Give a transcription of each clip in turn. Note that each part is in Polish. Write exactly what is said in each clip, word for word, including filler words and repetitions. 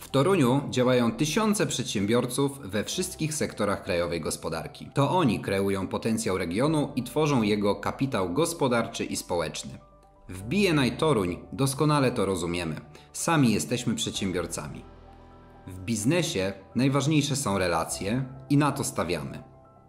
W Toruniu działają tysiące przedsiębiorców we wszystkich sektorach krajowej gospodarki. To oni kreują potencjał regionu i tworzą jego kapitał gospodarczy i społeczny. W B N I Toruń doskonale to rozumiemy. Sami jesteśmy przedsiębiorcami. W biznesie najważniejsze są relacje i na to stawiamy.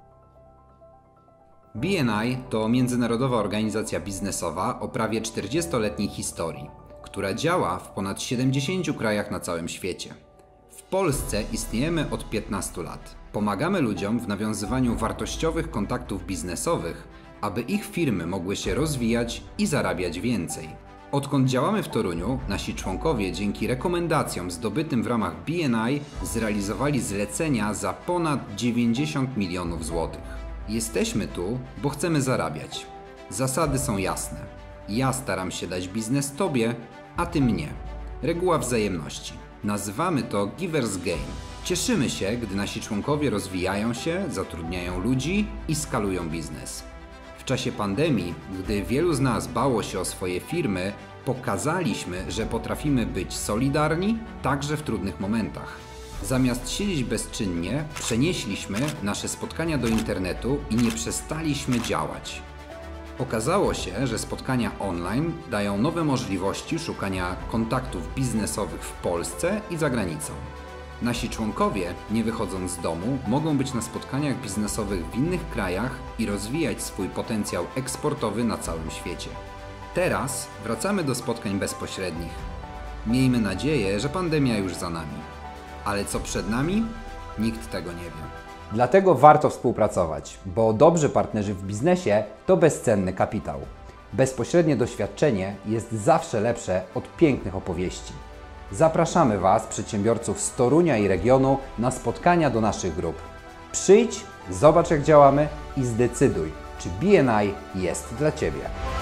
B N I to międzynarodowa organizacja biznesowa o prawie czterdziestoletniej historii, która działa w ponad siedemdziesięciu krajach na całym świecie. W Polsce istniejemy od piętnastu lat. Pomagamy ludziom w nawiązywaniu wartościowych kontaktów biznesowych, aby ich firmy mogły się rozwijać i zarabiać więcej. Odkąd działamy w Toruniu, nasi członkowie dzięki rekomendacjom zdobytym w ramach B N I zrealizowali zlecenia za ponad dziewięćdziesiąt milionów złotych. Jesteśmy tu, bo chcemy zarabiać. Zasady są jasne. Ja staram się dać biznes Tobie, a Ty mnie. Reguła wzajemności. Nazywamy to Givers Gain. Cieszymy się, gdy nasi członkowie rozwijają się, zatrudniają ludzi i skalują biznes. W czasie pandemii, gdy wielu z nas bało się o swoje firmy, pokazaliśmy, że potrafimy być solidarni także w trudnych momentach. Zamiast siedzieć bezczynnie, przenieśliśmy nasze spotkania do internetu i nie przestaliśmy działać. Okazało się, że spotkania online dają nowe możliwości szukania kontaktów biznesowych w Polsce i za granicą. Nasi członkowie, nie wychodząc z domu, mogą być na spotkaniach biznesowych w innych krajach i rozwijać swój potencjał eksportowy na całym świecie. Teraz wracamy do spotkań bezpośrednich. Miejmy nadzieję, że pandemia już za nami. Ale co przed nami? Nikt tego nie wie. Dlatego warto współpracować, bo dobrzy partnerzy w biznesie to bezcenny kapitał. Bezpośrednie doświadczenie jest zawsze lepsze od pięknych opowieści. Zapraszamy Was, przedsiębiorców z Torunia i regionu, na spotkania do naszych grup. Przyjdź, zobacz jak działamy i zdecyduj, czy B N I jest dla Ciebie.